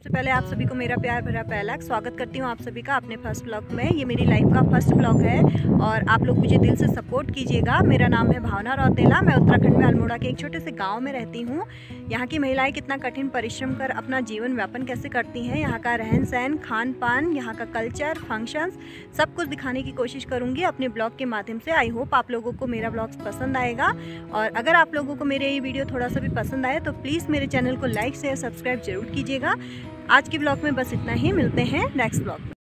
सबसे पहले आप सभी को मेरा प्यार भरा पहला स्वागत करती हूँ आप सभी का अपने फर्स्ट ब्लॉग में। ये मेरी लाइफ का फर्स्ट ब्लॉग है और आप लोग मुझे दिल से सपोर्ट कीजिएगा। मेरा नाम है भावना रौतेला। मैं उत्तराखंड में अल्मोड़ा के एक छोटे से गांव में रहती हूँ। यहाँ की महिलाएं कितना कठिन परिश्रम कर अपना जीवन व्यापन कैसे करती हैं, यहाँ का रहन सहन, खान पान, यहाँ का कल्चर, फंक्शंस, सब कुछ दिखाने की कोशिश करूँगी अपने ब्लॉग के माध्यम से। आई होप आप लोगों को मेरा ब्लॉग पसंद आएगा और अगर आप लोगों को मेरे ये वीडियो थोड़ा सा भी पसंद आए तो प्लीज़ मेरे चैनल को लाइक शेयर सब्सक्राइब जरूर कीजिएगा। आज के ब्लॉग में बस इतना ही, मिलते हैं नेक्स्ट ब्लॉग में।